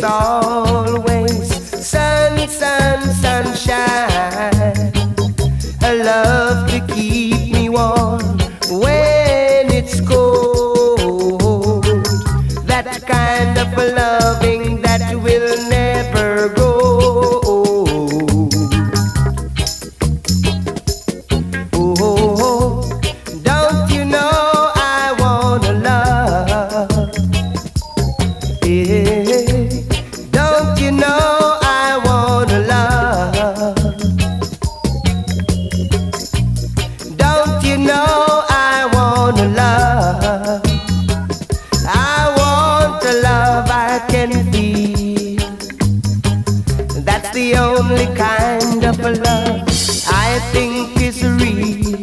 always sun, sun, sunshine. A love to keep me warm when it's cold. That kind of a loving that will never go. Oh, don't you know I wanna love? Yeah. Don't you know I wanna love? Don't you know I wanna love? I want the love I can feel. That's the only kind of a love I think is real.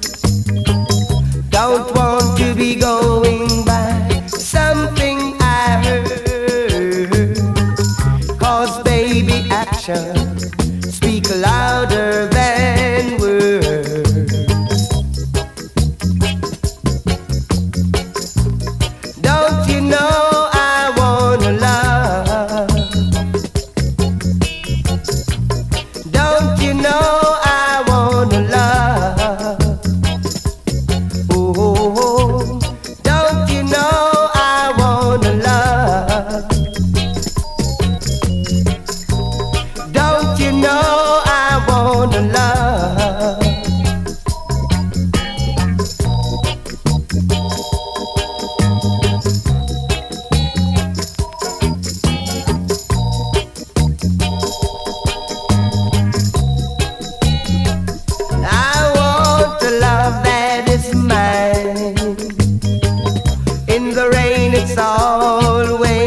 Don't want to be going by something I heard, 'cause baby, actions speak louder than words. Don't you know I wanna love? Don't you know I wanna love? Oh, don't you know I wanna love? Don't you know I wanna love? I want a love that is mine. In the rain it's always